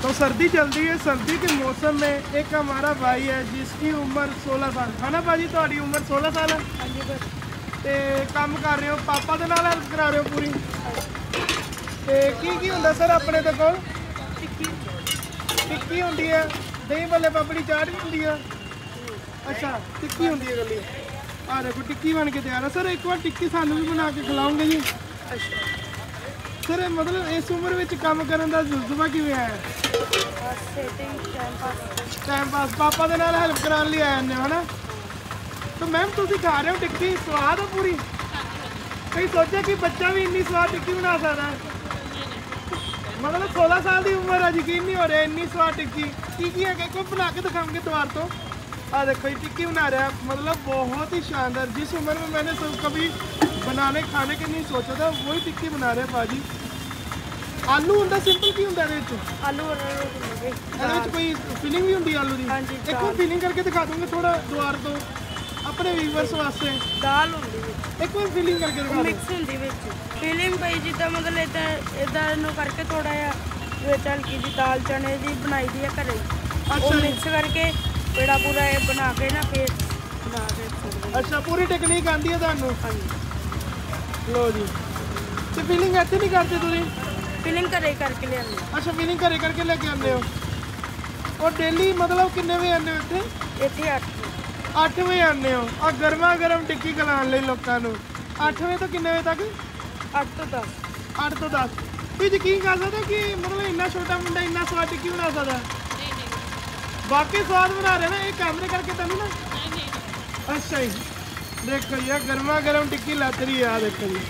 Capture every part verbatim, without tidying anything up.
तो सर्दी चल रही है, सर्दी के मौसम में एक हमारा भाई है जिसकी उम्र सोलह साल है ना भाजी, तुम्हारी उम्र सोलह साल है ते काम कर रहे हो, पापा के नाल हेल्प करा रहे हो पूरी। ते की की हुंदा सर अपने दे कोल? टिक्की टिक्की हुंदी है, दही भल्ले पापड़ी चाट भी हुंदी है। अच्छा टिक्की हुंदी है गली। आ देखो टिक्की बन के तैयार है सर, एक बार टिक्की सानू भी बना के खिलाओगे जी? अच्छा सर मतलब इस उम्र में काम करने का जज्बा किवें आया? टाइम पास पापा के नाल हेल्प कराने लिए आए हैं है ना। तो मैम तुम खा रहे हो टिक्की, स्वाद है पूरी? कहीं सोचा कि बच्चा भी इन्नी स्वाद टिक्की बना सकता है? मतलब सोलह साल की उम्र है, यकीन नहीं हो रहा इन्नी स्वाद टिक्की की की है, कोई बना के दिखाओगे द्वार तो? आ देखो ये टिक्की बना रहा है, मतलब बहुत ही शानदार। जिस उम्र में मैंने सब कभी बनाने खाने के नहीं सोचा था वही टिक्की बना रहे हैं भाजी। आलू होंगे सिंपल की होंगे आलू कोई फिलिंग भी होंगी आलू की? एक बार फिलिंग करके दिखा दूंगे थोड़ा द्वार तो अपने व्यूअर्स वास्ते। दाल होंगी एक बार फिलिंग करके दिखा। मिक्स होंगी विच फिलिंग भाई जिदा मतलब इदा इदा नु करके थोड़ा या विच हल्की जी दाल चने दी बनाई दी है घरे। अच्छा मिक्स करके पेड़ा पूरा ये बना के ना फिर बना के। अच्छा पूरी टेक्निक आंदी है तुहानू? हां जी लो जी। ते फिलिंग ऐसे नहीं करते तुसीं? फिलिंग घरे करके ले आने। अच्छा फिलिंग घरे करके लेके आने हो। और डेली मतलब किन्ने बजे आने हो इत्थे? इत्थे आठ अठ बजे आने हो और गर्मा गर्म टिक्की खिलाने लोगों को। अठ बजे तो किन्ने बजे तक? अठ तो दस। अठ तो दस तुम यकीन कर सकते कि मतलब इन्ना छोटा मुंडा इन्ना स्वाद टिक्की बना सकता है? बाकी स्वाद बना रहे ना ये कैमरे करके तेन ना। अच्छा जी देखो यार गर्मा गर्म टिक्की लग रही है, देखो जी।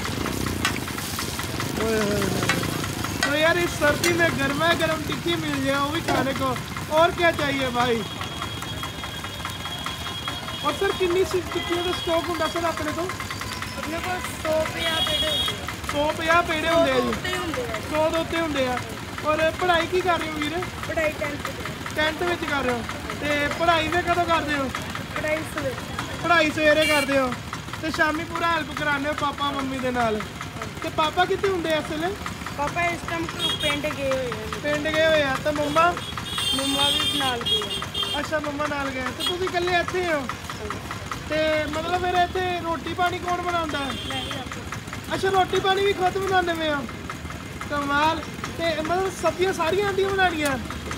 तो यार इस सर्दी में गर्मा गर्म टिक्की मिल जाए वो भी खाने को, और क्या चाहिए भाई। और सर कितनी सी टिक्कियों का स्टॉक होता सर अपने को? अपने को सौ पचास पेड़े होंगे। सौ पचास पेड़े होंगे जी, सौ दो उत्ते होंगे। और पढ़ाई की कर रहे हो वीर? पढ़ाई टेंथ टेंथ में कर रहे हो। तो पढ़ाई में कदों करते हो? पढ़ाई सवेरे पढ़ाई सवेरे करते हो तो शामी पूरा हेल्प कराने हो पापा मम्मी के नाल? तो पापा कितने होंगे इस वेले? पापा इस टाइम पिंड गए हुए हैं। पिंड गए हुए हैं तो मम्मा? मम्मा भी नाल गए। अच्छा मम्मा नाल गए तो तुम इकल्ले इत्थे हो? ते मतलब मेरे इत्थे रोटी पानी कौन बनाता है? अच्छा रोटी पानी भी खुद बनाने में हो? कमाल। ते मतलब सब्जियां सारियां आंदियां बनानियां?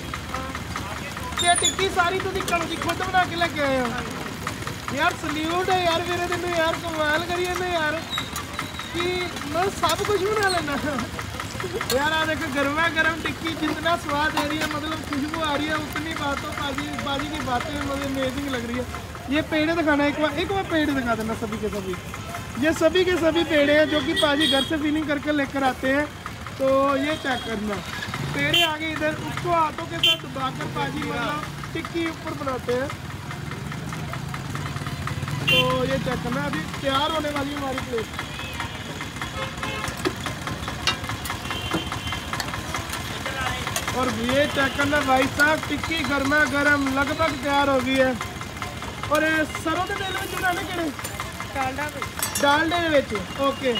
ते टिक्की सारी तुम कल की खुद बना के लेके आए हो? यार सल्यूट है यार मेरे तेन यार, कमाल करी जाने यार कि मैं सब कुछ बना लेना यार। आ देखो गर्मा गर्म टिक्की जितना स्वाद दे रही है, मतलब खुशबू आ रही है उतनी बातों बाजी बाजी की बातें मतलब अमेजिंग लग रही है। ये पेड़े दिखाना एक बार, एक बार पेड़े दिखा देना सभी के सभी। ये सभी के सभी पेड़े हैं जो कि पाजी घर से फिलिंग करके लेकर आते हैं। तो ये चेक करना पेड़े आगे इधर, उसको हाथों के साथ दबाकर पाजी मतलब टिक्की ऊपर बनाते हैं। तो ये चेक करना, अभी तैयार होने वाली हमारी प्लेट। और ये चेक करना भाई साहब टिक्की गर्मा गर्म लगभग तैयार हो गई है। और सरों के तेल में बनाने के डालडा डालडे में ओके।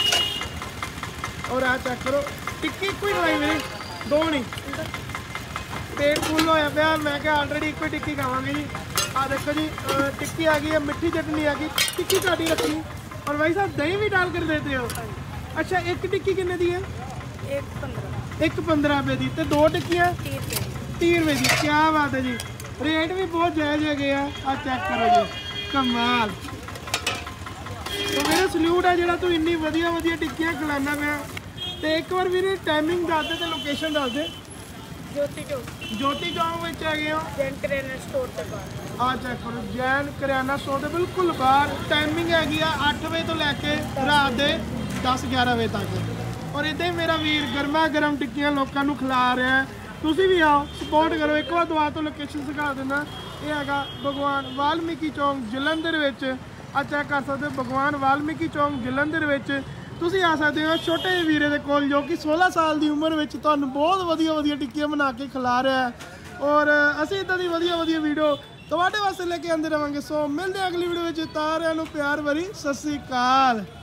और आ चेक करो टिक्की कोई नहीं मेरी दो नहीं पेट फुल होया पाया। मैं क्या ऑलरेडी एक टिक्की खावांगे जी। आ देखो जी टिक्की आ गई है, मिठी चटनी आ गई, टिक्की काटी रखी और भाई साहब दही भी डाल कर देते हो? अच्छा एक टिक्की कितने दी है? एक पंद्रह एक पंद्रह रुपये की। तो दो टिक्कियाँ तीस रुपये की। क्या बात है जी, रेट भी बहुत जायज़ है गया। आ चेक करो जी कमाल। तो मेरा सल्यूट है जो तू इन्नी वधिया वधिया टिक्कियाँ खिलाना पाया। तो एक बार मेरी टाइमिंग दस दे, लोकेशन दस दे। ज्योति चौक ज्योति चौक में आ गए हो जैन करियाना स्टोर के बाहर। आ चेक करो जैन करियाना स्टोर के बिल्कुल बाहर। टाइमिंग हैगी अठ बजे तो लैके रात के दस ग्यारह बजे तक। और इदा ही मेरा वीर गर्मा गर्म टिक्कियाँ लोगों को खिला रहा है। तुसी भी आओ सपोर्ट करो। एक बार दुआ तो लोकेशन दिखा देना। ये है भगवान वाल्मीकि चौक जलंधर विच। आ चेक कर सकते हो भगवान वाल्मीकि चौक जलंधर विच तुसी आ सकते हो छोटे वीरे दे कोल जो कि सोलह साल की उम्र में तुहानू बहुत वधिया वधिया टिक्कियां बना के खिला रहा है। और असीं इदां दी वधिया वधिया वीडियो तुहाडे वास्ते लेके आंदे रहांगे। सो मिलते हैं अगली वीडियो में। तारिआं नूं प्यार भरी सत श्री अकाल।